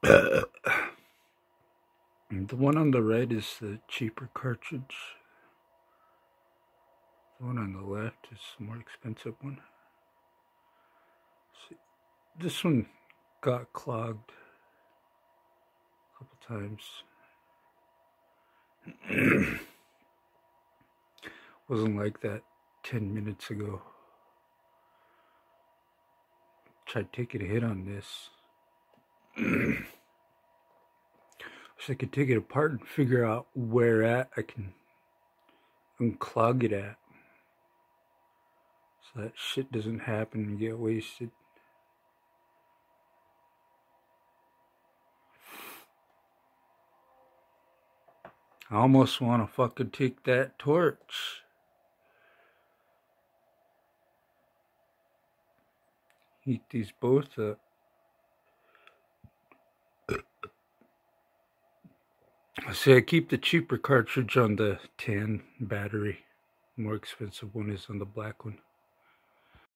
The one on the right is the cheaper cartridge. The one on the left is the more expensive one. See, this one got clogged a couple times. Wasn't like that 10 minutes ago. Tried taking a hit on this. Wish I could take it apart and figure out where I can unclog it at, so that shit doesn't happen and get wasted. I almost want to fucking take that torch. Heat these both up. See, I keep the cheaper cartridge on the tan battery. The more expensive one is on the black one.